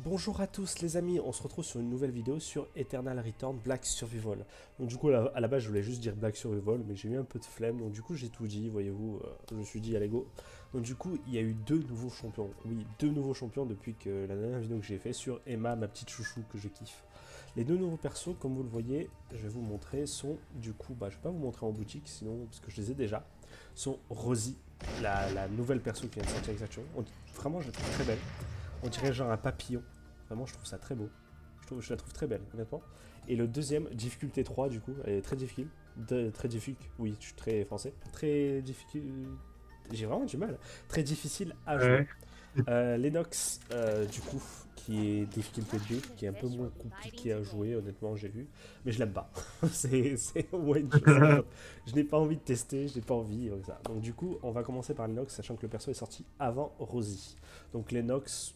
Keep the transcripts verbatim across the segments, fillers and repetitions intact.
Bonjour à tous les amis, on se retrouve sur une nouvelle vidéo sur Eternal Return Black Survival. Donc du coup à la base je voulais juste dire Black Survival mais j'ai eu un peu de flemme donc du coup j'ai tout dit, voyez-vous, euh, je me suis dit allez go. Donc du coup il y a eu deux nouveaux champions, oui deux nouveaux champions depuis que la dernière vidéo que j'ai fait sur Emma, ma petite chouchou que je kiffe. Les deux nouveaux persos comme vous le voyez, je vais vous montrer, sont du coup, bah je vais pas vous montrer en boutique sinon parce que je les ai déjà, sont Rosie, la, la nouvelle perso qui vient de sortir exactement. On, vraiment je la trouve très belle. On dirait genre un papillon. Vraiment, je trouve ça très beau. Je, trouve, je la trouve très belle, honnêtement. Et le deuxième, difficulté trois, du coup, elle est très difficile. De, très difficile, oui, je suis très français. Très difficile. J'ai vraiment du mal. Très difficile à jouer. Ouais. Euh, Lennox, euh, du coup, qui est difficulté deux, qui est un peu moins compliqué à jouer, honnêtement, j'ai vu. Mais je l'aime pas. c'est au moins une chose. Je n'ai pas envie de tester, je n'ai pas envie. Donc, ça. donc, du coup, on va commencer par Lennox, sachant que le perso est sorti avant Rosie. Donc, Lennox.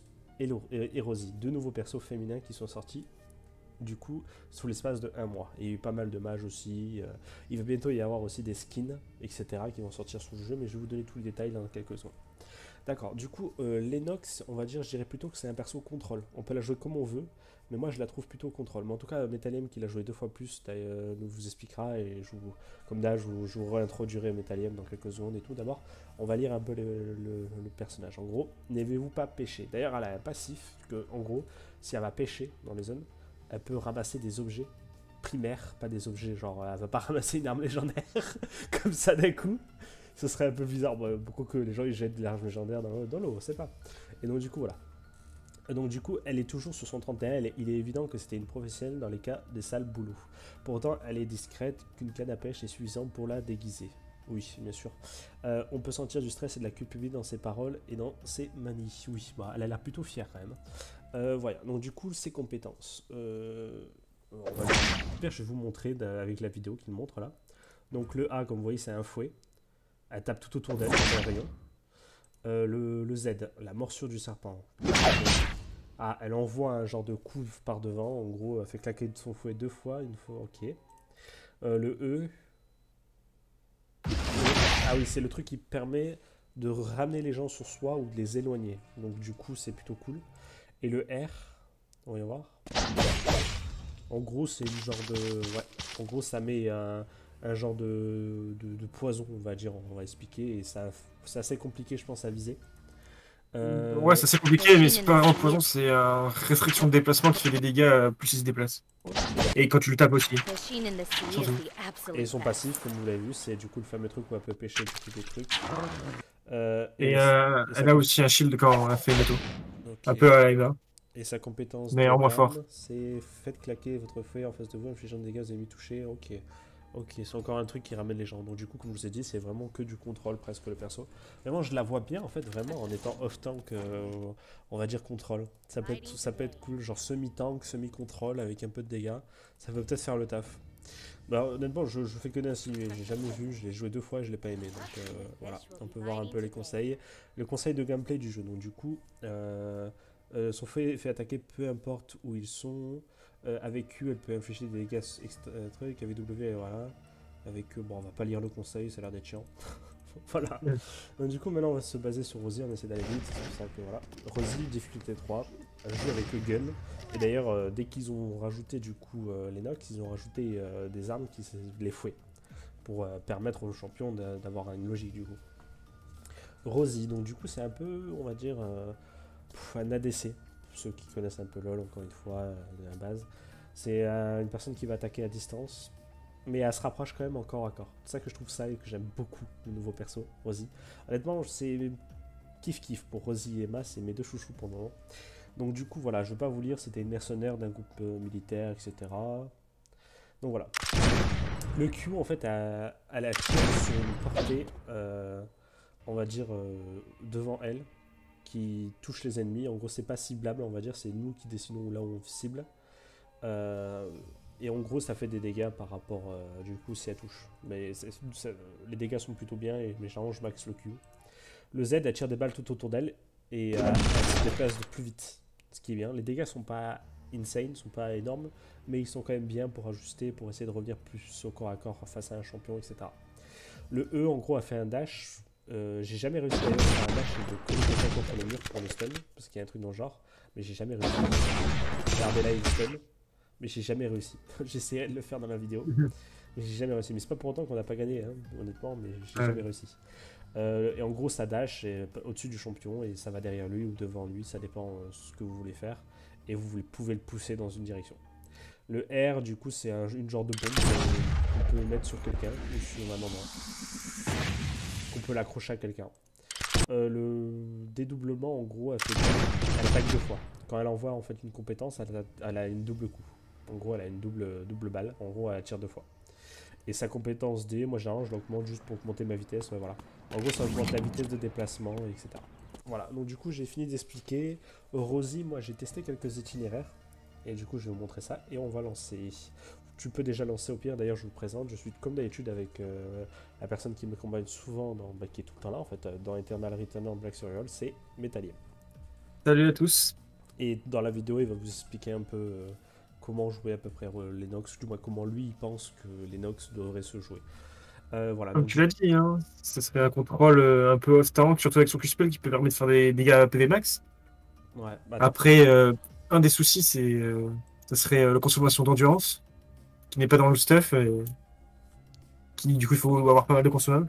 Et Rosie, deux nouveaux persos féminins qui sont sortis du coup sous l'espace de un mois. Il y a eu pas mal de mages aussi, euh, il va bientôt y avoir aussi des skins etc qui vont sortir sous le jeu, mais je vais vous donner tous les détails dans quelques secondes. D'accord, du coup euh, Lennox, on va dire, je dirais plutôt que c'est un perso contrôle, on peut la jouer comme on veut, mais moi je la trouve plutôt contrôle. Mais en tout cas Metalium qui l'a joué deux fois plus euh, nous vous expliquera, et je vous, comme d'hab je vous, je vous réintroduirai Metalium dans quelques secondes et tout. D'abord on va lire un peu le, le, le personnage. En gros, n'avez-vous pas pêché? D'ailleurs elle a un passif que en gros si elle va pêcher dans les zones, elle peut ramasser des objets primaires, pas des objets genre elle va pas ramasser une arme légendaire comme ça d'un coup. Ce serait un peu bizarre, bon, pourquoi que les gens ils jettent de l'arme légendaire dans l'eau, c'est pas. Et donc du coup voilà. Et donc du coup elle est toujours sur son trente et un, elle est, il est évident que c'était une professionnelle dans les cas des sales boulots. Pourtant elle est discrète, qu'une canne à pêche est suffisante pour la déguiser. Oui, bien sûr. Euh, on peut sentir du stress et de la culpabilité dans ses paroles et dans ses manies. Oui, bah, elle a l'air plutôt fière quand même. Euh, voilà, donc du coup ses compétences. Euh, on va je vais vous montrer avec la vidéo qu'il montre là. Donc le A, comme vous voyez, c'est un fouet. Elle tape tout autour d'elle, dans un rayon. Euh, le, le Z, la morsure du serpent. Ah, elle envoie un genre de coup par devant. En gros, elle fait claquer son fouet deux fois. Une fois, ok. Euh, le E. Ah oui, c'est le truc qui permet de ramener les gens sur soi ou de les éloigner. Donc du coup, c'est plutôt cool. Et le R, on va y voir. En gros, c'est une genre de... Ouais, en gros, ça met un... un genre de, de, de poison, on va dire, on va expliquer, et ça, c'est assez compliqué, je pense, à viser. Euh... Ouais, c'est assez compliqué, mais c'est pas vraiment poison, c'est euh, restriction de déplacement qui fait des dégâts euh, plus il se déplace. Et quand tu le tapes aussi. Et son passif, comme vous l'avez vu, c'est du coup le fameux truc où elle peut pêcher des trucs. Euh, et et, euh, et elle a aussi un shield quand elle fait le bateau. Okay. Un peu à Eva. Et sa compétence mais en moins fort, c'est faites claquer votre fouet en face de vous, infligeant des dégâts aux ennemis touchés. Ok. Ok, c'est encore un truc qui ramène les gens. Donc du coup, comme je vous ai dit, c'est vraiment que du contrôle presque le perso. Vraiment, je la vois bien en fait, vraiment en étant off-tank, euh, on va dire contrôle. Ça peut être, ça peut être cool, genre semi-tank, semi-contrôle avec un peu de dégâts. Ça peut peut-être faire le taf. Bah, honnêtement, je, je fais que d'insinuer. J'ai jamais vu, je l'ai joué deux fois et je l'ai pas aimé. Donc euh, voilà, on peut voir un peu les conseils. Le conseil de gameplay du jeu. Donc du coup, euh, euh, sont fait, fait attaquer peu importe où ils sont. Euh, avec Q, elle peut infliger des dégâts extra trucs. Avec W, voilà. Avec eux, bon, on va pas lire le conseil, ça a l'air d'être chiant. Voilà. Ouais. Donc, du coup, maintenant, on va se baser sur Rosie. On essaie d'aller vite. C'est pour ça que voilà. Rosie, difficulté trois. Elle joue avec le gun. Et d'ailleurs, euh, dès qu'ils ont rajouté du coup euh, Lennox, ils ont rajouté euh, des armes qui les fouets pour euh, permettre aux champions d'avoir une logique du coup. Rosie, donc du coup, c'est un peu, on va dire, euh, pff, un A D C. Ceux qui connaissent un peu LoL, encore une fois, euh, de la base. C'est euh, une personne qui va attaquer à distance, mais elle se rapproche quand même en corps à corps. C'est ça que je trouve ça et que j'aime beaucoup le nouveau perso, Rosie. Honnêtement, c'est kiff-kiff pour Rosie et Emma, c'est mes deux chouchous pour le moment. Donc du coup, voilà, je ne vais pas vous lire, c'était une mercenaire d'un groupe euh, militaire, et cetera. Donc voilà. Le Q, en fait, elle, elle attire sur une portée, euh, on va dire, euh, devant elle, qui touche les ennemis. En gros, c'est pas ciblable, on va dire, c'est nous qui décidons là où on cible. Euh, et en gros, ça fait des dégâts par rapport, euh, du coup, si elle touche. Mais c'est, c'est, les dégâts sont plutôt bien, et mais je max le Q. Le Z, elle tire des balles tout autour d'elle, et euh, elle se déplace de plus vite. Ce qui est bien. Les dégâts sont pas insane, sont pas énormes, mais ils sont quand même bien pour ajuster, pour essayer de revenir plus au corps à corps face à un champion, et cetera. Le E, en gros, a fait un dash. Euh, j'ai jamais réussi à faire un dash et de coller quelqu'un contre le mur pour le stun, parce qu'il y a un truc dans le genre. mais j'ai jamais réussi. Regardez là, il stun, mais j'ai jamais réussi. J'essayais de le faire dans la vidéo, mais j'ai jamais réussi. Mais c'est pas pour autant qu'on n'a pas gagné, hein, honnêtement, mais j'ai Ouais. jamais réussi. Euh, et en gros, ça dash au-dessus du champion et ça va derrière lui ou devant lui, ça dépend euh, ce que vous voulez faire. Et vous pouvez le pousser dans une direction. Le R, du coup, c'est un, une genre de bombe qu'on peut mettre sur quelqu'un ou sur un endroit. On peut l'accrocher à quelqu'un. Euh, le dédoublement, en gros, elle, fait, elle attaque deux fois. Quand elle envoie en fait une compétence, elle a, elle a une double coup. En gros, elle a une double, double balle. En gros, elle tire deux fois. Et sa compétence D, moi généralement je l'augmente juste pour augmenter ma vitesse. Ouais, voilà. En gros, ça augmente la vitesse de déplacement, et cetera. Voilà, donc du coup, j'ai fini d'expliquer. Rosie, moi j'ai testé quelques itinéraires. Et du coup, je vais vous montrer ça. Et on va lancer. Tu peux déjà lancer au pire. D'ailleurs, je vous présente. Je suis comme d'habitude avec euh, la personne qui me combine souvent, dans, bah, qui est tout le temps là en fait, dans Eternal Return en Black Survival, c'est Metallier. Salut à tous. Et dans la vidéo, il va vous expliquer un peu euh, comment jouer à peu près euh, Lennox, du moins comment lui il pense que Lennox devrait se jouer. Euh, voilà, Comme donc, tu l'as dit, hein, ça serait un contrôle euh, un peu off-tank, surtout avec son Q-Spell qui peut permettre de faire des dégâts à P V max. ouais, bah, attends. Après, euh, un des soucis, c'est, euh, ça serait euh, la consommation d'endurance, qui n'est pas dans le stuff, euh, qui du coup il faut avoir pas mal de consommables,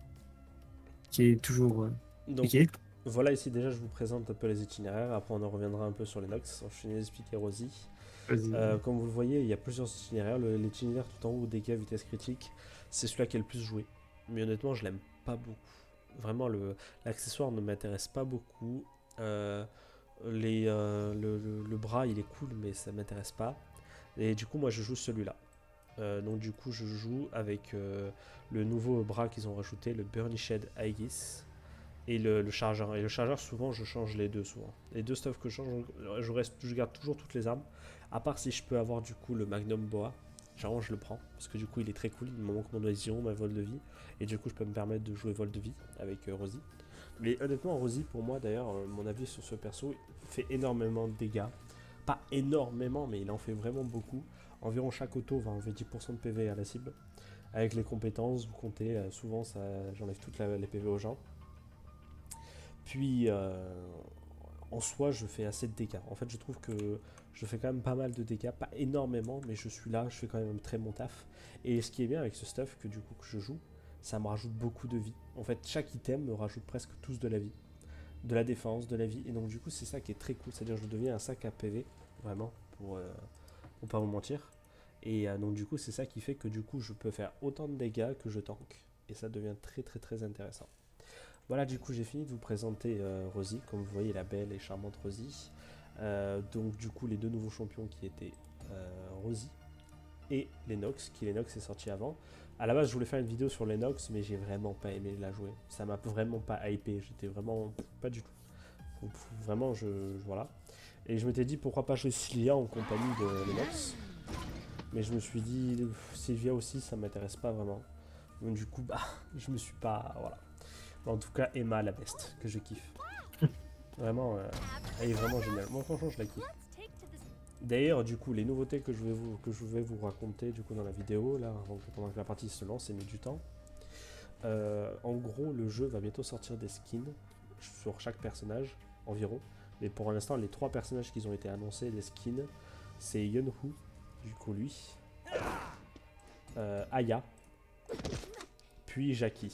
qui est toujours euh, Donc compliqué. voilà, ici déjà je vous présente un peu les itinéraires, après on en reviendra un peu sur Lennox. Je finis d'expliquer Rosie. Vas-y. Euh, comme vous le voyez, il y a plusieurs itinéraires. Le- L'itinéraire tout en haut, dégâts, vitesse critique, c'est celui-là qui est le plus joué. Mais honnêtement, je l'aime pas beaucoup. Vraiment, le- l'accessoire ne m'intéresse pas beaucoup. Euh, les, euh, le, le- le bras, il est cool, mais ça m'intéresse pas. Et du coup, moi, je joue celui-là. Euh, donc du coup, je joue avec euh, le nouveau bras qu'ils ont rajouté, le Burnished Aegis. Et le, le chargeur. Et le chargeur, souvent, je change les deux, souvent. Les deux stuff que je change, je, reste, je garde toujours toutes les armes. À part si je peux avoir, du coup, le Magnum Boa. Généralement, je le prends. Parce que, du coup, il est très cool. Il me manque mon oision, ma vol de vie. Et du coup, je peux me permettre de jouer vol de vie avec euh, Rosie. Mais honnêtement, Rosie, pour moi, d'ailleurs, euh, mon avis sur ce perso, il fait énormément de dégâts. Pas énormément, mais il en fait vraiment beaucoup. Environ chaque auto va enlever dix pour cent de P V à la cible. Avec les compétences, vous comptez, euh, souvent, ça, j'enlève toutes la, les P V aux gens. Puis, euh, en soi, je fais assez de dégâts. En fait, je trouve que je fais quand même pas mal de dégâts. Pas énormément, mais je suis là, je fais quand même très mon taf. Et ce qui est bien avec ce stuff, que du coup que je joue, ça me rajoute beaucoup de vie. En fait, chaque item me rajoute presque tous de la vie. De la défense, de la vie. Et donc, du coup, c'est ça qui est très cool. C'est-à-dire, je deviens un sac à P V, vraiment, pour, euh, pour pas vous mentir. Et euh, donc, du coup, c'est ça qui fait que du coup, je peux faire autant de dégâts que je tank. Et ça devient très, très, très intéressant. Voilà, du coup, j'ai fini de vous présenter euh, Rosie. Comme vous voyez, la belle et charmante Rosie. Euh, donc, du coup, les deux nouveaux champions qui étaient euh, Rosie et Lennox, qui Lennox est sorti avant. À la base, je voulais faire une vidéo sur Lennox, mais j'ai vraiment pas aimé la jouer. Ça m'a vraiment pas hypé. J'étais vraiment pas du tout. Vraiment, je, je voilà. Et je m'étais dit pourquoi pas jouer Sylvia en compagnie de Lennox. Mais je me suis dit Sylvia aussi, ça m'intéresse pas vraiment. Donc du coup, bah, je me suis pas, voilà. En tout cas, Emma, la best, que je kiffe. Vraiment, euh, elle est vraiment géniale. Moi, franchement, je la kiffe. D'ailleurs, du coup, les nouveautés que je vais vous, que je vais vous raconter du coup dans la vidéo, là, avant que, pendant que la partie se lance et met du temps. Euh, en gros, le jeu va bientôt sortir des skins sur chaque personnage, environ. Mais pour l'instant, les trois personnages qui ont été annoncés, les skins, c'est Yunhu, du coup lui, euh, Aya, puis Jackie.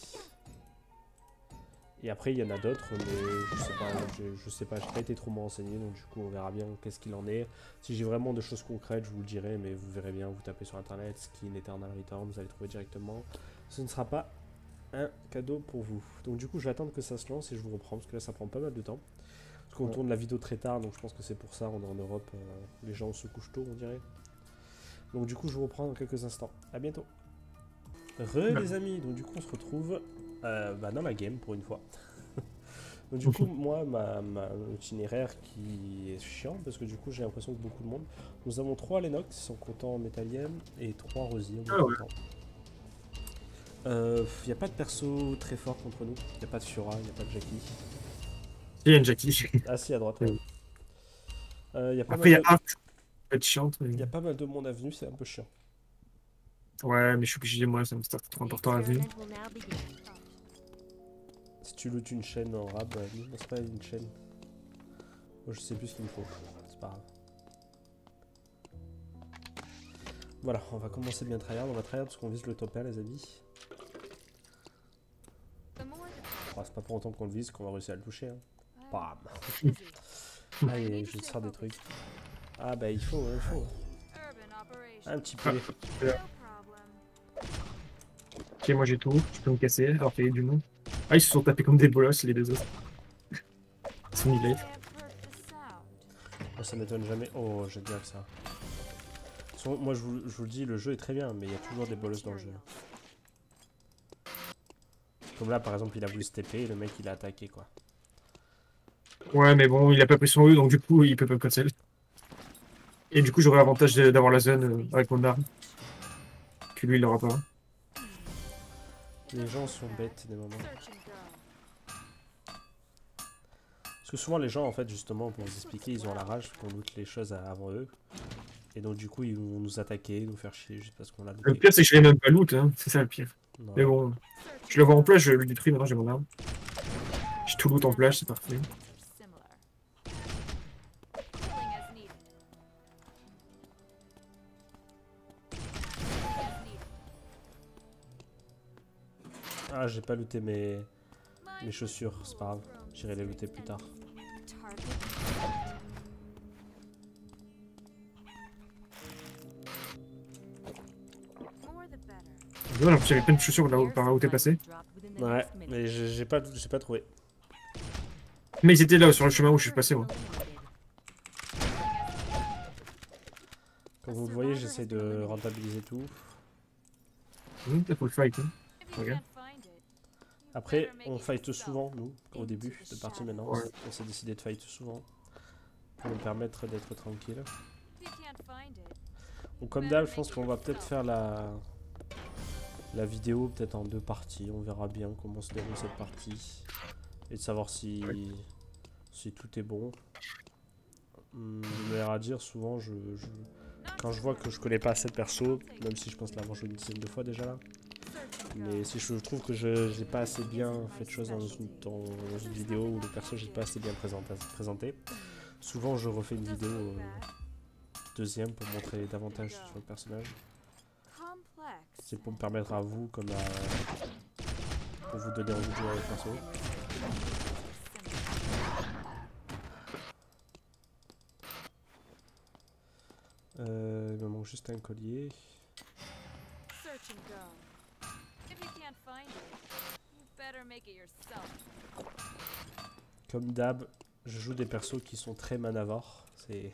Et après, il y en a d'autres, mais je sais pas, je, je sais pas, j'ai pas été trop renseigné, donc du coup, on verra bien qu'est-ce qu'il en est. Si j'ai vraiment des choses concrètes, je vous le dirai, mais vous verrez bien, vous tapez sur internet, skin Eternal Return, vous allez trouver directement. Ce ne sera pas un cadeau pour vous. Donc du coup, je vais attendre que ça se lance et je vous reprends, parce que là, ça prend pas mal de temps. Parce qu'on tourne la vidéo très tard, donc je pense que c'est pour ça, on est en Europe, euh, les gens se couchent tôt, on dirait. Donc du coup, je vous reprends dans quelques instants. À bientôt. Re les amis, donc du coup, on se retrouve euh, bah, dans la game pour une fois. Donc du coup, moi, ma, ma itinéraire qui est chiant, parce que du coup, j'ai l'impression que beaucoup de monde. Nous avons trois Lennox en comptant Metallium et trois Rosie en Ah ouais. comptant. Il euh, n'y a pas de perso très fort contre nous. Il n'y a pas de Fiora, il n'y a pas de Jackie. Il y a une Jackie. Ah si, à droite. Oui. Ouais. Euh, y a pas Après, il y mal a de... un qui peut être chiante. Mais... Il y a pas mal de monde à venue, c'est un peu chiant. Ouais, mais je suis obligé, moi, ça me start trop important à vue. Si tu lootes une chaîne en rab, euh, non, c'est pas une chaîne. Moi, je sais plus ce qu'il me faut. C'est pas grave. Voilà, on va commencer bien tryhard. On va tryhard parce qu'on vise le top un, les amis. Oh, c'est pas pour autant qu'on le vise qu'on va réussir à le toucher. Hein. Bam. Allez, je sors des trucs. Ah bah il faut, il faut. Un petit peu. Ok, moi j'ai tout, je peux me casser, alors qu'il y a du monde. Ah, ils se sont tapés comme des bolosses, les deux autres. Ils sont mis Oh, ça m'étonne jamais. Oh, j'aime bien ça. Son, moi, je vous, je vous le dis, le jeu est très bien, mais il y a toujours des bolosses dans le jeu. Comme là, par exemple, il a voulu se T P et le mec, il a attaqué, quoi. Ouais, mais bon, il a pas pris son E, donc du coup, il peut pas cancel. Et du coup, j'aurai l'avantage d'avoir la zone euh, avec mon arme. Que lui, il l'aura pas. Les gens sont bêtes des moments. Parce que souvent les gens en fait justement pour vous expliquer ils ont la rage qu'on loot les choses avant eux. Et donc du coup ils vont nous attaquer, nous faire chier juste parce qu'on a looté. Le pire c'est que je l'ai même pas loot, hein. C'est ça le pire. Non. Mais bon, je le vois en plage, je le détruis, maintenant j'ai mon arme. J'ai tout loot en plage, c'est parfait. Ah j'ai pas looté mes, mes chaussures, c'est pas grave, j'irai les looter plus tard. J'ai l'impression qu'il y avait plein de chaussures là où, par là où t'es passé. Ouais, mais j'ai pas, j'ai pas trouvé. Mais ils étaient là sur le chemin où je suis passé moi. Comme vous le voyez, j'essaie de rentabiliser tout. Mmh, t'as full fight, hein. Regarde. Après, on fight souvent, nous, au début de partie maintenant. Ouais. On s'est décidé de fight souvent. Pour nous permettre d'être tranquille. Donc comme d'hab, je pense qu'on va peut-être faire la... la vidéo peut-être en deux parties. On verra bien comment se déroule cette partie. Et de savoir si, oui. si tout est bon. Hum, mais à dire, souvent, je, je... quand je vois que je connais pas assez de perso, même si je pense l'avoir joué une dizaine de fois déjà là. Mais si je trouve que je n'ai pas assez bien fait de choses dans une, dans une vidéo ou le perso j'ai pas assez bien présenté, présenté, souvent je refais une vidéo euh, deuxième pour montrer davantage sur le personnage. C'est pour me permettre à vous, comme à, pour vous donner envie de jouer avec le perso. Euh, il me manque juste un collier. Comme d'hab, je joue des persos qui sont très manavores. C'est.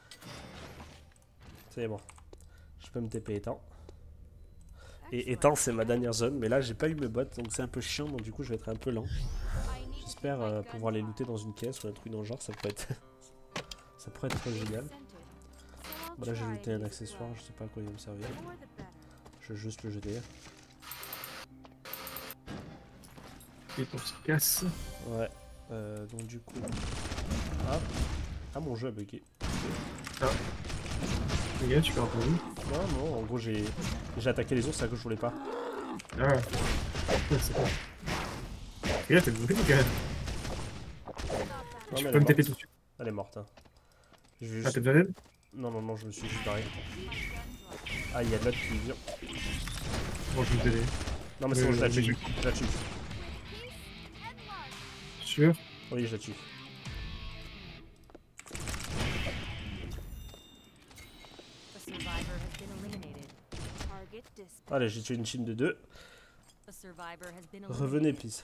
C'est bon. Je peux me T P étant. Et étant, c'est ma dernière zone. Mais là, j'ai pas eu mes bottes, donc c'est un peu chiant. Donc, du coup, je vais être un peu lent. J'espère euh, pouvoir les looter dans une caisse ou un truc dans le genre. Ça pourrait être. Ça pourrait être génial. Bon, là, j'ai looté un accessoire. Je sais pas à quoi il va me servir. Je vais juste le jeter. Et pour se casse. Ouais. Euh, donc du coup... Ah, ah mon jeu a bugué. Ah. Les gars, tu peux un peu où? Non, non, en gros j'ai j'ai attaqué les ours, c'est à que je voulais pas. Ah ouais. C'est bon. Les gars, t'es bourré, les gars. Non, Tu mais peux me taper tout de suite. Elle est morte. Hein. Je vais Ah, juste... t'es déjà dead? Non, non, non, je me suis juste barré. Ah, il y a de l'autre qui vient. Bon, je vais t'aider. Non, mais c'est bon, je la tue. Je la tue. Sûr? Oui, je la tue. Allez, j'ai tué une team de deux. Revenez, please.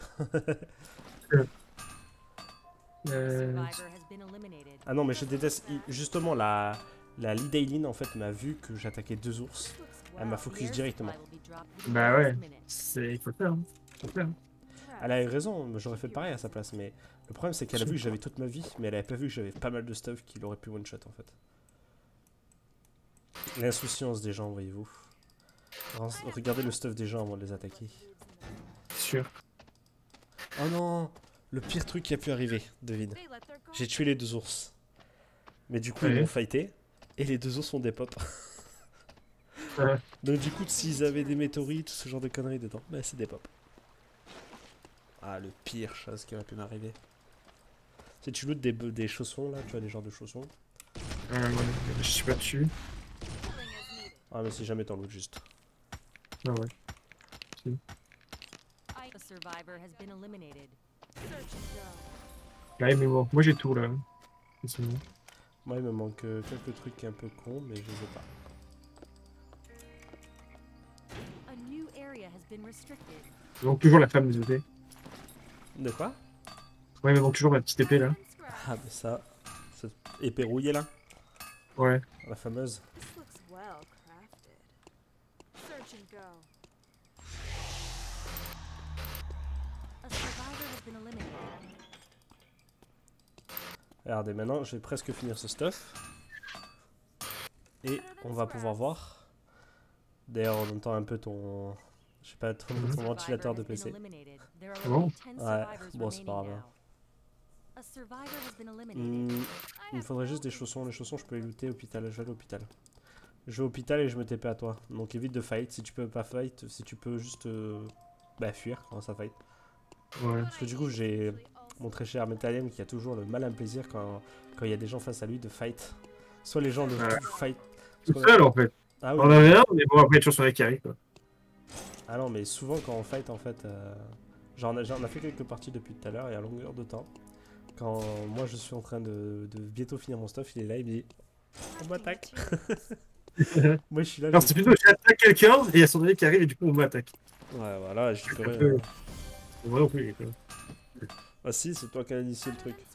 euh... Ah non, mais je déteste. Justement, la, la lead Aileen en fait m'a vu que j'attaquais deux ours. Elle m'a focus directement. Bah ouais, il faut le faire. Hein. Faut le faire. Elle a eu raison, j'aurais fait pareil à sa place, mais le problème c'est qu'elle a vu que j'avais toute ma vie, mais elle avait pas vu que j'avais pas mal de stuff qui l'aurait pu one-shot en fait. L'insouciance des gens, voyez-vous. Regardez le stuff des gens avant de les attaquer. Sûr. Oh non, le pire truc qui a pu arriver, devine. J'ai tué les deux ours. Mais du coup, ouais. Ils m'ont fighté, et les deux ours sont des potes. Ouais. Donc du coup, s'ils avaient des météorites, ce genre de conneries dedans, bah c'est des pops. Ah, le pire chose qui aurait pu m'arriver. Si tu lootes des, des chaussons là, tu vois, des genres de chaussons. Euh, ouais, je suis pas dessus. Ah, mais si jamais t'en lootes juste. Ah ouais. Si. A survivor has been eliminated. Là, mais bon, moi j'ai tout là. C'est bon. Moi, il me manque euh, quelques trucs un peu cons, mais je les ai pas. A new area has been restricted. Il manque toujours la femme des épées. De quoi? Ouais, il me manque toujours la petite épée là. Ah, mais ça. Cette épée rouillée là, Ouais. la fameuse. This looks well crafted. Search and go. A survivor has been eliminated. Regardez, maintenant, je vais presque finir ce stuff. Et on va pouvoir voir. D'ailleurs, on entend un peu ton... Je sais pas, ton, ton ventilateur de P C. Bon. Ouais, bon, c'est pas grave. Hmm, il me faudrait juste des chaussons. Les chaussons, je peux les looter hôpital. Je vais à l'hôpital. Je vais à l'hôpital et je me T P à toi. Donc évite de fight. Si tu peux pas fight, si tu peux juste euh, bah, fuir quand ça fight. Ouais. Parce que du coup, j'ai mon très cher Metallium qui a toujours le malin plaisir quand quand il y a des gens face à lui de fight. Soit les gens de Ouais. fight. Tout seul en fait. Ah oui. On en avait un, mais bon, après, toujours sur les carrés quoi. Ah non, mais souvent quand on fight, en fait, euh, genre on a, genre, on a fait quelques parties depuis tout à l'heure et à longueur de temps. Quand moi je suis en train de, de bientôt finir mon stuff, il est là, il me dit on m'attaque. Moi je suis là. Non, je... c'est plutôt j'attaque quelqu'un et il y a son allié qui arrive et du coup on m'attaque. Ouais, voilà, j'y peux rien. peu- Moi non plus. Quoi. Ah si, c'est toi qui as initié le truc.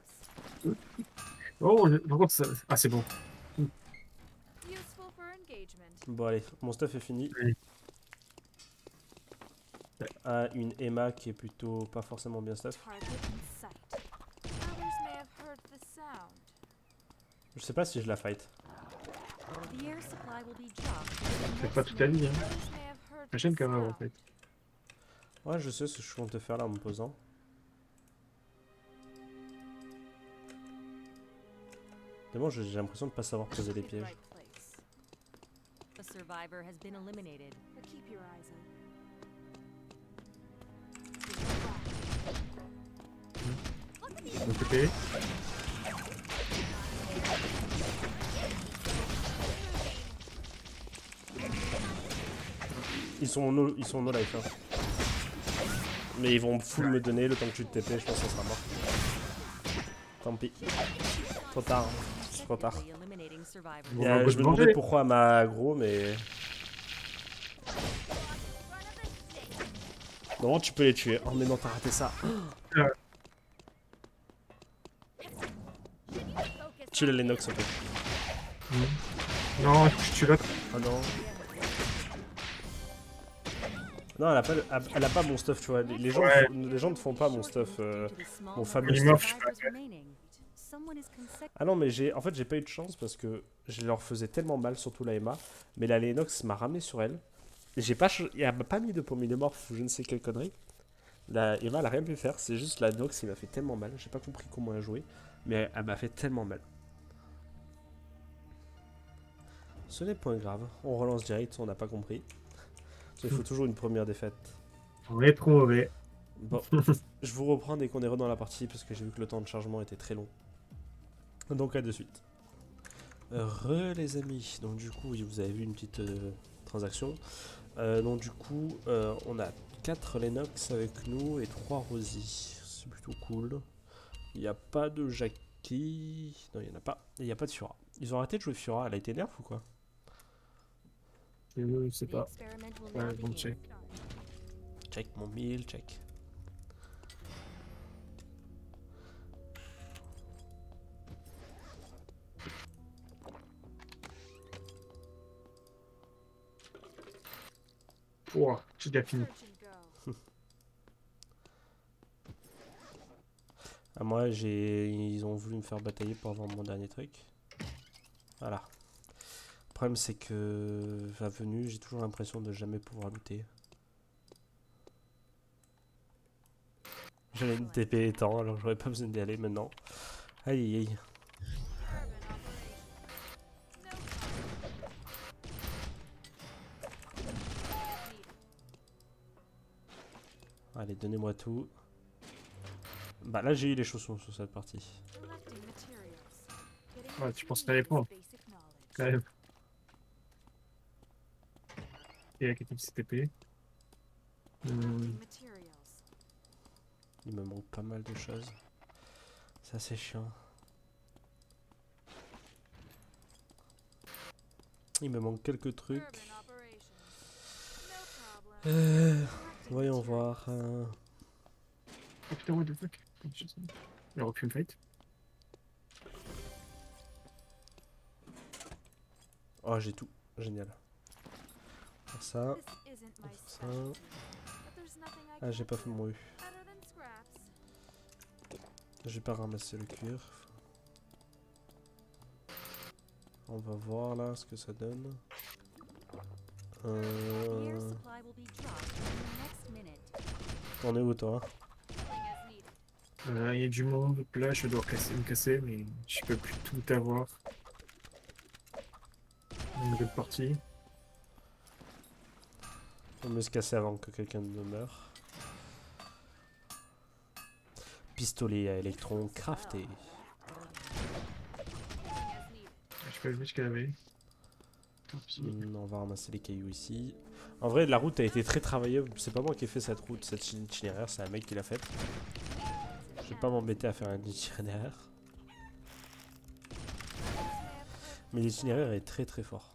Oh, je- par contre, ça... ah, c'est bon. Useful for engagement. Bon allez, mon stuff est fini. Oui. Ah, une Emma qui est plutôt pas forcément bien stuff. Target in sight. Others may have heard the sound. Je sais pas si je la fight. The air supply will be dropped. Faites pas toute la vie. Hein. Others may have heard La the chaîne quand même en sound. fait. Ouais, je sais ce que je compte faire là en me posant. Tellement j'ai j'ai l'impression de pas savoir poser les pièges. Right place. A survivor has been eliminated. But keep your eyes open. De mon côté. Ils sont no, ils sont no life. Hein. Mais ils vont full me donner le temps que tu te T P, je pense que ça sera mort. Tant pis. Trop tard. C'est trop tard. Effectively eliminating survivors. Bon, Il y a- on va je me se demandais venger. pourquoi elle m'a aggro, mais. Non, tu peux les tuer. Oh, mais non, t'as raté ça. Tue les Lennox un peu. Non, je tue l'autre. Oh non. Non, elle a pas, le- elle elle a pas mon stuff, tu vois. Les les gens, Ouais. les gens ne font pas mon stuff. euh, mon fameux Il stuff. meurt, je sais pas. Someone is consecutive. Ah non, mais j'ai, en fait, j'ai pas eu de chance parce que je leur faisais tellement mal, surtout la Emma. Mais la Lennox m'a ramené sur elle. Et j'ai pas, ch- elle m'a pas mis de pomidémorphe ou je ne sais quelle connerie. La Emma, elle a rien pu faire. C'est juste la Nox qui m'a fait tellement mal. J'ai pas compris comment elle jouait, mais elle m'a fait tellement mal. Ce n'est point grave. On relance direct, on n'a pas compris. Il faut toujours une première défaite. On est trop mauvais. Bon, je vous reprends dès qu'on est re dans la partie parce que j'ai vu que le temps de chargement était très long. Donc à de suite. Re les amis. Donc du coup, oui, vous avez vu une petite euh, transaction. Euh, donc du coup, euh, on a quatre Lennox avec nous et trois Rosie. C'est plutôt cool. Il n'y a pas de Jackie. Non, il n'y en a pas. Et il n'y a pas de Fiora. Ils ont arrêté de jouer Fiora. Elle a été nerf ou quoi? Je sais The pas. experiment will Ouais, now bon, begin. check. Check mon mille, check. Ouah, j'ai déjà fini. Search and go. Ah, moi, j'ai, ils ont voulu me faire batailler pour avoir mon dernier truc. Voilà. Le problème, c'est que, va venu, j'ai toujours l'impression de jamais pouvoir lutter. J'allais me T P étant, alors j'aurais pas besoin d'y aller maintenant. Aïe aïe. Allez, donnez-moi tout. Bah là j'ai eu les chaussons sur cette partie. Collecting materials. Getting Ouais, what tu you penses need t'allais for prendre. basic knowledge. Quand même. Et avec quelqu'un qui s'est T P. Collecting Hum, materials. Il me manque pas mal de choses. Ça c'est chiant. Il me manque quelques trucs. Urban operations. No problem. Euh, Collecting voyons materials. voir. euh, Oh putain, what the fuck. Il aurait pu me fight. Oh j'ai tout. Génial. Faire ça. This isn't my Ça. specialty, but there's nothing I Ah j'ai can't pas fait do. mon U. Better than scraps. J'ai pas ramassé le cuir. On va voir là ce que ça donne. The air Euh... supply will be dropped in the next minute. On est où toi? Healing as needed. Euh, Il y a du monde. Là, je dois casser, me casser, mais je peux plus tout avoir. Une nouvelle partie. On peut se casser avant que quelqu'un ne meure. Pistolet à électrons crafté. Healing as needed. Je peux lever ce qu'elle avait. Tant pis. Hmm, on va ramasser les cailloux ici. En vrai, la route a été très travaillée. C'est pas moi qui ai fait cette route, cette itinéraire, c'est un mec qui l'a faite. Je vais pas m'embêter à faire un itinéraire. Mais l'itinéraire est très très fort.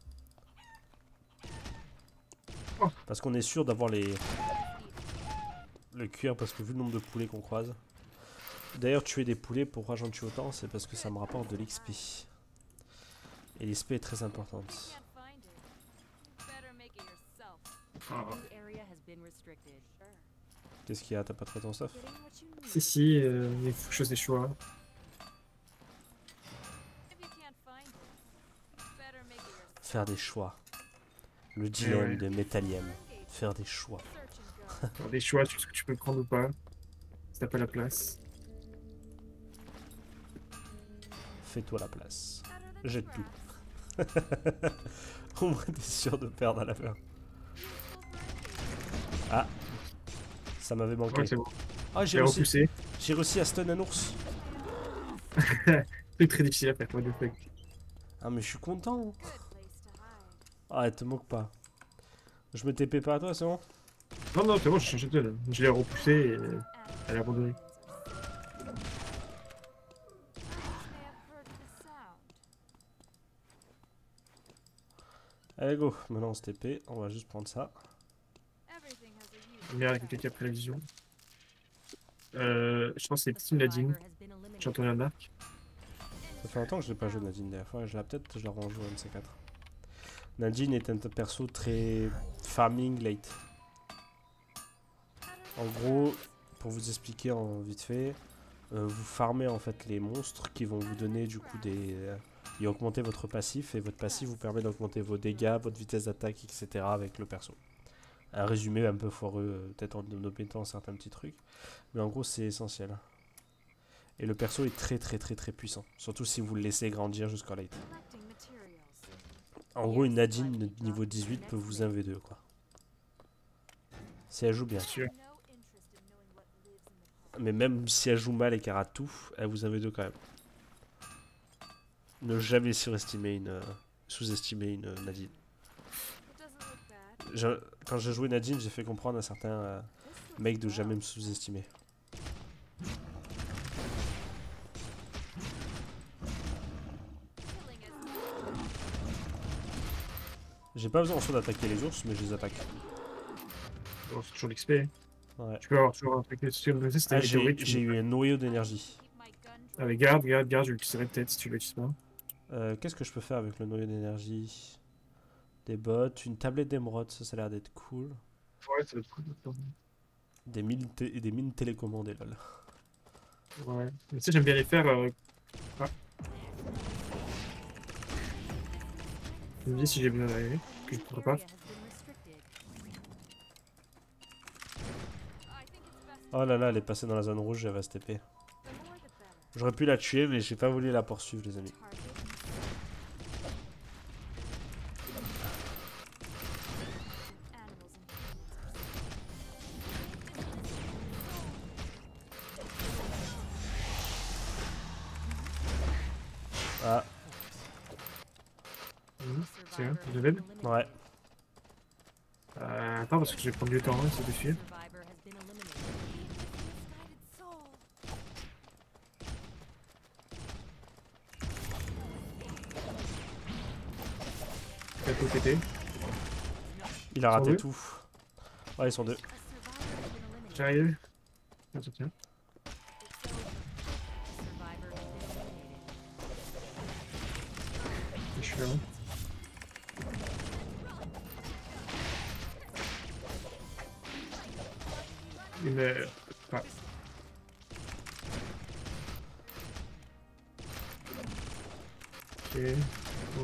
Oh. Parce qu'on est sûr d'avoir les... le cuir, parce que vu le nombre de poulets qu'on croise. D'ailleurs, tuer des poulets, pourquoi j'en tue autant? C'est parce que ça me rapporte de l'X P. Et l'X P est très importante. Can't find it. Better make it yourself. Ah. The area has been restricted. Sure. Qu'est-ce qu'il y a? T'as pas trouvé ton stuff? Getting what you need. Si, si, euh, il faut que je fasse des choix. If you can't find it, better make it yourself. Faire des choix. Le dilemme ouais. de Metalliem. Engage. Faire des choix. Search and go. Faire des choix sur ce que tu peux prendre ou pas. Si t'as pas la place. Fais-toi la place. Better than Jette tout. scraps. Au moins t'es sûr de perdre à la fin. Useful for engagement. Ça m'avait manqué. Ouais, c'est bon. Ah j'ai J'ai réussi. repoussé. J'ai réussi à stun un ours. C'est très difficile à faire, what the fuck. Ah mais je suis content. Good place to hide. Ah te moque pas. Je me T P pas à toi c'est bon? Non, non, c'est bon, j'ai changé de là. Je l'ai repoussé et euh, elle a abandonné. Others may have heard the sound. Allez go, maintenant on se T P, on va juste prendre ça. Everything has a use. Merde, avec quelqu'un qui a pris la vision. Euh, je pense que c'est Team Nadine. Survivor has been eliminated. J'ai entendu un arc. Ça fait longtemps que je n'ai pas joué Nadine d'ailleurs, je la peut-être je la rejoue M C quatre. Nadine est un perso très farming late. En gros, pour vous expliquer en vite fait, euh, vous farmez en fait les monstres qui vont vous donner du coup des... Euh, et augmenter votre passif, et votre passif vous permet d'augmenter vos dégâts, votre vitesse d'attaque, et cetera avec le perso. Un résumé un peu foireux, euh, peut-être en omettant certains petits trucs, mais en gros c'est essentiel. Et le perso est très très très très puissant, surtout si vous le laissez grandir jusqu'à late. Collecting materials. En gros, une Nadine de niveau dix-huit peut vous un v deux quoi. Si elle joue bien. Sûr. No interest in knowing what lives in the past. Mais même si elle joue mal et qu'elle rate tout, elle vous un v deux quand même. Ne jamais surestimer une... euh, sous-estimer une euh, Nadine. It doesn't look bad. Je- quand j'ai joué Nadine, j'ai fait comprendre à certains euh, This looks mecs de well. jamais me sous-estimer. Killing as needed. J'ai pas besoin en soi d'attaquer les ours, mais je les attaque. Bon, c'est toujours l'X P. Ouais. Tu peux avoir toujours un truc dessus. Le c'était Ah, une j'ai théorie, tu- j'ai eu un noyau d'énergie. Keep my gun Ah, dry. mais garde, garde, garde, je l'utiliserai peut-être si tu l'utilises pas. Euh, Qu'est-ce que je peux faire avec le noyau d'énergie? Des bottes, une tablette d'émeraude, ça, ça a l'air d'être cool. Ouais, ça va être cool. Des mines, té- des mines télécommandées, lol. Ouais. Mais tu sais, j'aime bien les faire. Euh... Ah. Je me dis si j'ai bien arrivé, que je ne pourrais pas. Area has been restricted. I think it's best Oh là là, elle est passée dans la zone rouge, elle va se T P. the more the better. J'aurais pu la tuer, mais j'ai pas voulu la poursuivre, les amis. Target. Animals and humans are Mmh, A tiens, survivor de has l'aide. been eliminated. Ouais. Euh, attends, parce que je vais prendre du temps, hein, ça te suit. A survivor has been eliminated. Misguided soul. T'as tout pété. Il a Ils sont raté deux. tout. Ouais, ils sont deux. A survivor has been eliminated. J'arrive. Attends, tiens. It's over. A survivor has been eliminated. Je suis là. Il meurt. Ah. Ok. Bon.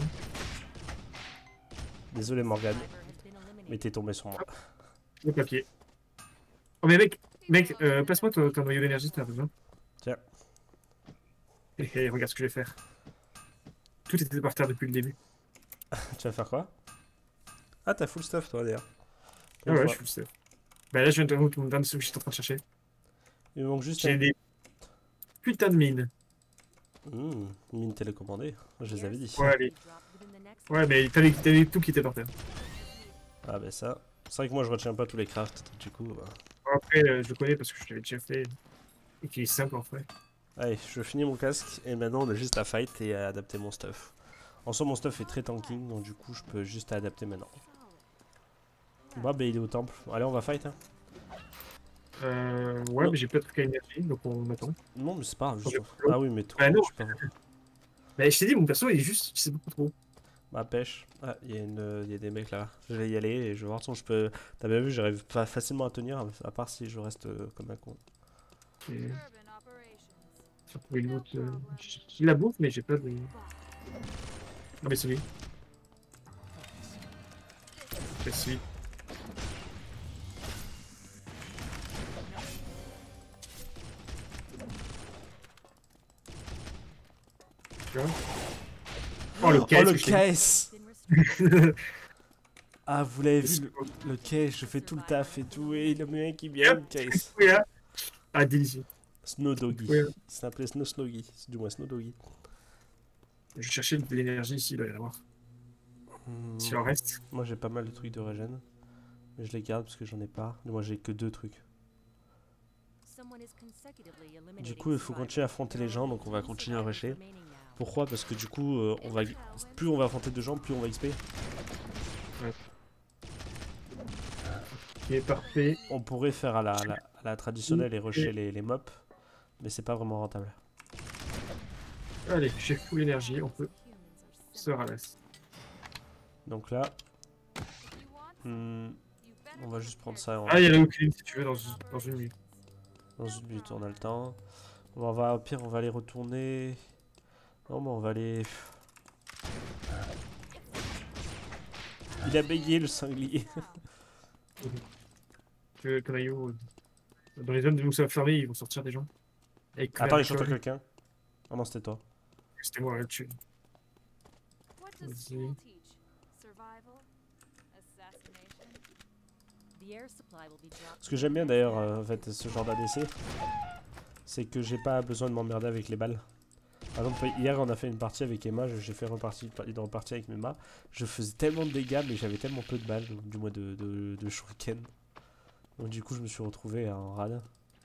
Désolé Morgane, Survivor has been eliminated. mais t'es tombé sur moi. Le papier. Oh mais mec, mec, euh, passe-moi ton, ton noyau d'énergie si t'en as besoin. Tiens. Hé hé, regarde ce que je vais faire. Tout était par terre depuis le début. Tu vas faire quoi? Ah, t'as full stuff toi d'ailleurs. Ah Une ouais, fois. je suis le seul. Bah là, je viens de trouver mon dernier truc que j'étais en train de chercher. Il me manque juste J'ai un... des putains de mines. Mmh, mine télécommandée, je les avais dit. Ouais, allez. Drop within the next Ouais, mais t'avais t'avais tout qui était par terre. Ah bah ça, c'est vrai que moi je retiens pas tous les crafts, du coup... bah. Après, euh, je le connais parce que je l'avais déjà fait. Et qu'il est simple en fait. Allez, je finis mon casque, et maintenant on a juste à fight et à adapter mon stuff. En soi mon stuff est très tanking, donc du coup je peux juste adapter maintenant. Bah bah il est au temple, allez on va fight hein. Euh, ouais, Non. mais j'ai pas de truc à énergie, donc on attend. Non mais c'est pas grave, J'ai juste... pas l'eau. Ah oui mais trop, Bah non. je sais pas. Bah je t'ai dit, mon perso il est juste, je sais pas trop. Bah pêche, ah il y, a une... y a des mecs là, je vais y aller et je vais voir si je peux... T'as bien vu, j'arrive pas facilement à tenir, à part si je reste euh, comme un con. Et Urban operations. j'ai retrouvé une autre. Euh... J'ai la bouffe, mais j'ai pas de. Ah, mais c'est lui. C'est celui. Tu vois. Oh le Oh caisse le que je t'ai caisse! been restricted. Ah vous l'avez dit. vu, le, le caisse, je fais tout le taf et tout, et le mec il vient le caisse. Oui, hein. Ah, délicieux. Snow Doggy. Ouais. Il s'appelait Snow Snoggy. C'est du moins Snow Doggy. Je cherchais de l'énergie ici, il doit y en avoir. Hmm, S'il en reste. Moi j'ai pas mal de trucs de régène. Mais je les garde parce que j'en ai pas. Moi j'ai que deux trucs. Someone is consecutively Du eliminating coup il faut survivors. continuer à affronter les gens, donc on va Two continuer à survivors rusher. remaining now. Pourquoi? Parce que du coup euh, on va plus on va affronter de gens, plus on va X P. Ok, parfait. On pourrait faire à la, à la, à la traditionnelle et rusher les, les mobs. Mais c'est pas vraiment rentable. Allez, j'ai full énergie, on peut Humans are se ralasser. Donc là, If you want, hmm, you on va juste prendre ça en- Ah, il y a la Oculus si tu veux dans, dans une minute. dans une minute, on a le temps. On va, au pire on va aller retourner... Non mais on va aller... Il a bégayé le sanglier. Que Canaillot, euh, dans les zones où ça va fermer, ils vont sortir des gens. Avec Attends, il Claire chante Nicole. quelqu'un. Oh non, c'était toi. C'était moi là-dessus. what does Vas-y. school teach? Survival? Assassination? The air supply will be dropped. Ce que j'aime bien d'ailleurs, euh, en fait, ce genre d'A D C, c'est que j'ai pas besoin de m'emmerder avec les balles. Par exemple, hier on a fait une partie avec Emma, je- j'ai fait repartie, une repartie avec Emma. Je faisais tellement de dégâts, mais j'avais tellement peu de balles, donc, du moins de, de, de shuriken. Donc du coup, je me suis retrouvé en rade.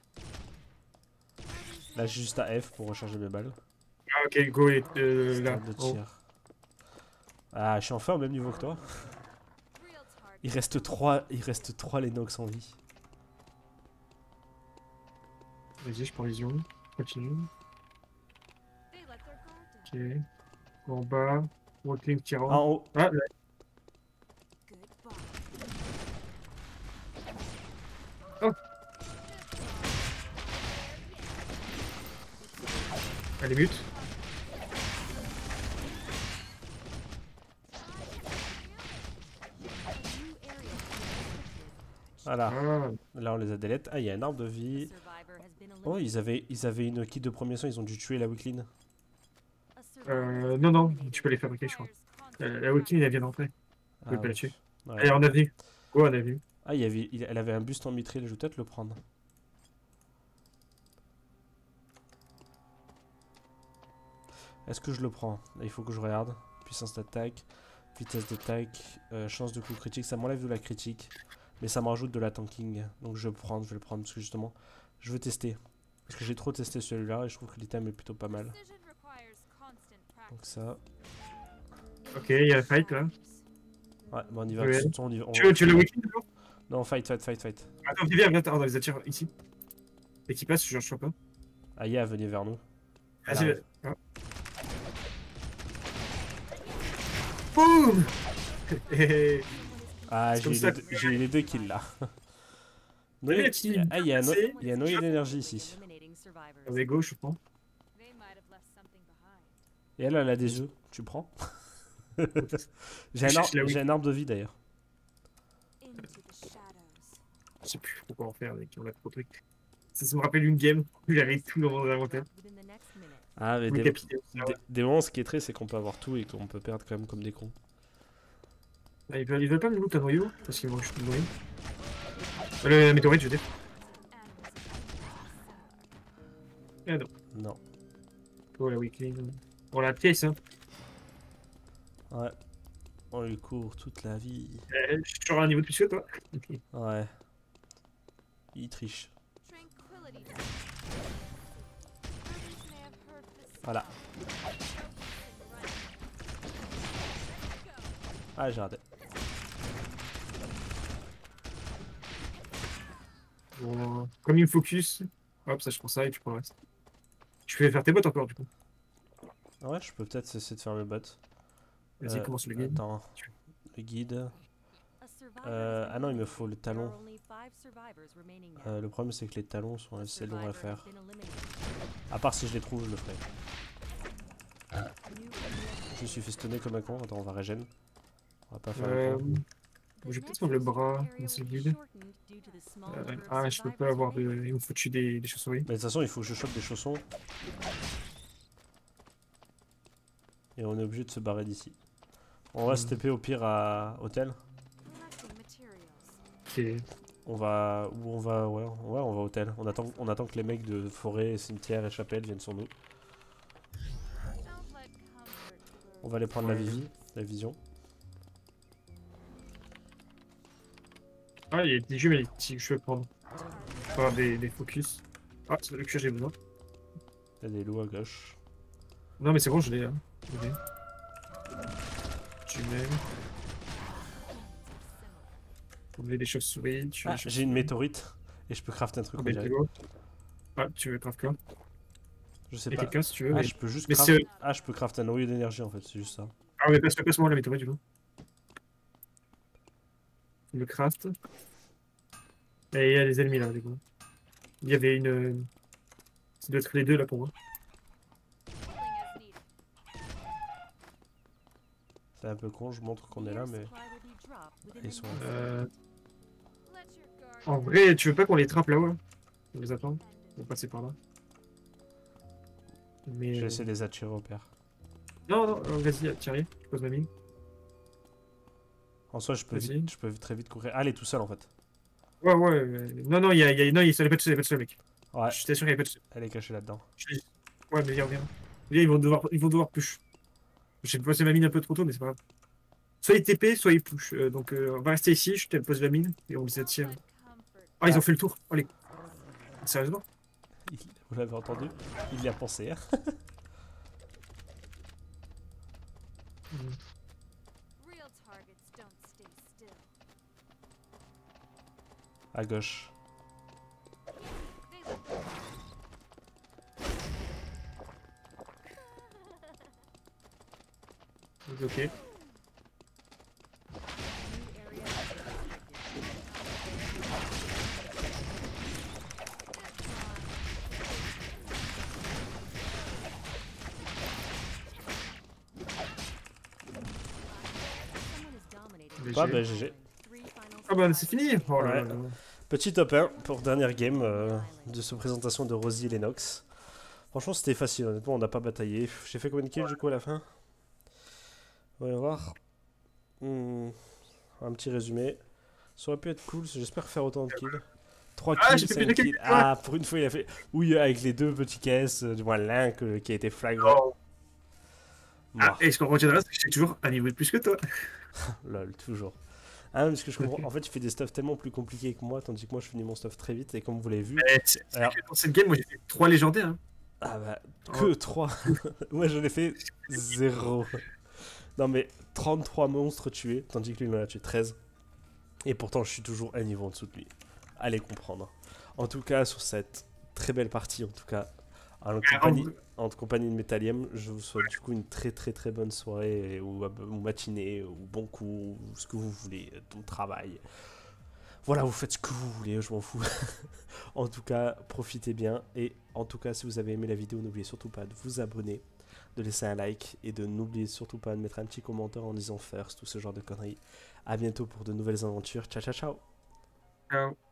Là, j'ai juste à F pour recharger mes balles. Ah, ok, go est euh, là. Stade de Oh. tir. Ah, je suis enfin au même niveau que toi. Real target. Il reste trois, il reste trois Lennox en vie. Vas-y, je prends vision. Continue. They let their guard down. Ok. En bas. Walking Ah, tirant. en haut. Ah, là. Goodbye. Elle est mute. A new area has been restricted. Voilà. Ah, Là, on les a delete. Ah, il y a un arbre de A vie. survivor has been Oh, eliminated. ils avaient, ils avaient une kit de premier soin, ils ont dû tuer la Weaklin. A survivor euh, has non, been non, eliminated. tu peux les fabriquer, je crois. Requires constant Euh, la Walking, elle vient d'entrer. Ah, peux pas la ouais. tuer. Ouais. Allez, en avenue. Go, en avenue. Ah, il y avait, il- elle avait un buste en mitril, je vais peut-être le prendre. Est-ce que je le prends? Il faut que je regarde. Puissance d'attaque. Vitesse d'attaque, euh, chance de coup critique, ça m'enlève de la critique, mais ça me rajoute de la tanking. Donc je vais le prendre, je vais le prendre parce que justement, je veux tester. Parce que j'ai trop testé celui-là et je trouve que l'item est plutôt pas mal. Precision requires constant Donc practice. ça, Ok, il y a un fight là. ouais, bon, on y va. Ouais. de toute façon, on y va- on Tu va- veux, tu veux le week-end d'abord? Non, fight, fight, fight, fight. Attends, viens, viens, attends, on les attire ici. Et qui passe, je je vois pas. Aya, venez vers nous. Elle Vas-y, arrive. ah. Boum. Eh, Ah, C'est j'ai comme eu, ça les deux- j'ai eu les deux kills là. Noyau- la team. Ah, il y a un no- C'est- il y a un noyau d'énergie ici. Eliminating survivors. Avec gauche, je prends. They might have left something behind. Et elle, elle a des œufs. Tu prends? J'ai un, Je ar- cherche la j'ai un arbre de vie d'ailleurs. Into the shadows. Je sais plus trop quoi en faire avec, on a trop de trucs. Ça, ça me rappelle une game où j'avais tout dans mon inventaire. Within the next minute. Ah, mais Le des, capitaine. des, des moments, ce qui est très, c'est qu'on peut avoir tout et qu'on peut perdre quand même comme des cons. Ah, ils veulent, ils veulent pas me loot un noyau parce qu'ils vont juste me noyer. Euh, La météorite, je veux dire. Animals Ah non. Non. Oh la weekly. Bon, la pièce, hein. Ouais. On lui court toute la vie. Euh, je suis sur un niveau de plus que toi. Ouais. Il triche. tranquility. Others may have heard this Voilà. Ah, j'ai raté. Bon, comme il me focus, hop, ça je prends ça et tu prends le reste. Tu peux faire tes bottes encore du coup. Ah ouais, je peux peut-être essayer de faire le bot. Vas-y, Euh, commence le game. Attends. Le guide. A survivor Euh, has ah been non, il me eliminated. faut le There talon. are only five survivors remaining now. Euh, le problème, c'est que les talons sont A assez longs à survivor has faire. been eliminated. À part si je les trouve, je le ferai. New elimination. Je me suis fait stunner comme un con. Attends, on va régène. On va pas faire Euh, le con. The je vais next peut-être prendre le bras area dans ce will be guide. shortened due to the small Euh, number of ah, je peux pas survivors avoir de. remaining. Il me faut tuer des, des chauves-souris. Mais de toute façon, il faut que je chope des chaussons. Et on est obligé de se barrer d'ici. On va Hmm. se T P au pire à hôtel. collecting materials. Ok. On va. Où on va. Ouais, ouais, on va hôtel. On attend, on attend que les mecs de forêt, cimetière et chapelle viennent sur nous. Don't let comfort On va aller prendre la Ouais. visie, la vision. Ah, il y a des jeux magnétiques que je peux prendre. Pour avoir des, des focus. Ah, c'est le que j'ai besoin. Il y a des loups à gauche. Non, mais c'est bon, je l'ai. Hein. Je l'ai. Tu mets. Vous voulez des chauves-souris. Tu veux Ah, des j'ai une météorite et je peux crafter un truc. Ah, on bah, dirait. tu vois. Ah, tu veux craft quoi? Je sais Il y a pas. quelqu'un si tu veux. Ah, mais- je peux juste mais craft... c'est- ah, je peux crafter un noyau d'énergie en fait, c'est juste ça. Ah, mais passe, passe-moi la météorite du coup. Le craft. Et il y a des ennemis là, du coup. Il y avait une. euh, Ça doit être les deux là pour moi. healing as needed. C'est un peu con, je montre qu'on est là, mais ils sont là. Euh, Let your guard en vrai, tu veux pas qu'on les trappe là-haut là? On les attend. On va passer par là. Mais. Je vais euh, essayer de les attirer au père. Non, non, euh, vas-y, Thierry, je pose ma mine. En soi, je peux, Vas-y. vite, je peux très vite courir. Ah, elle est tout seul en fait. Ouais, ouais. euh, Non, non, il y a, il y a... non, il n'y avait pas de seul, il y avait pas de seul, mec. Ouais, Je suis sûr qu'il n'y avait pas de seul. elle est cachée là-dedans. Je te dis- Ouais, mais viens, viens. Viens, ils vont devoir, ils vont devoir push. J'ai posé ma mine un peu trop tôt, mais c'est pas grave. Soit ils T P, soit ils push. Euh, donc, euh, on va rester ici, je te pose la mine et on les attire. let comfort. Ah, ils ont fait le tour. Oh, les... Sérieusement? Il- Vous l'avez entendu? Il y a pensé. Hein. Real targets don't stay still. À gauche. They look Ok. Ah, bah, G G. Ah, bah, c'est fini. Oh là Ouais. là là. Petit top un pour dernière game euh, de cette présentation de Rosie et Lennox. Franchement, c'était facile, honnêtement, on n'a pas bataillé. J'ai fait combien de kills du coup à la fin? Voyons voir. Hmm, Un petit résumé. Ça aurait pu être cool, j'espère faire autant de kills. trois Ah, kills, j'ai fait cinq plus de kills kills. que toi. Ah, pour une fois, il a fait. Oui, avec les deux petits caisses, euh, du moins l'un que- qui a été flagrant. Oh. Ah, Moi, et ce qu'on retiendra, c'est que j'ai toujours un niveau de plus que toi. lol, toujours. Ah, parce que je comprends. En fait, il fait des stuffs tellement plus compliqués que moi, tandis que moi, je finis mon stuff très vite. Et comme vous l'avez vu, Mais c'est- c'est alors, que dans cette game, moi j'ai fait trois légendaires. Hein. ah bah, Oh. que trois. Moi, je l'ai fait zéro. Non, mais trente-trois monstres tués, tandis que lui, il en a tué treize. Et pourtant, je suis toujours un niveau en dessous de lui. Allez comprendre. En tout cas, sur cette très belle partie, en tout cas, en compagnie, en compagnie de Metalium, je vous souhaite du coup une très très très bonne soirée ou, ou matinée ou bon cours ou ce que vous voulez, ton travail. Voilà, vous faites ce que vous voulez, je m'en fous. En tout cas, profitez bien et en tout cas, si vous avez aimé la vidéo, n'oubliez surtout pas de vous abonner, de laisser un like et de n'oubliez surtout pas de mettre un petit commentaire en disant first tout ce genre de conneries. À bientôt pour de nouvelles aventures. Ciao ciao ciao. Ciao.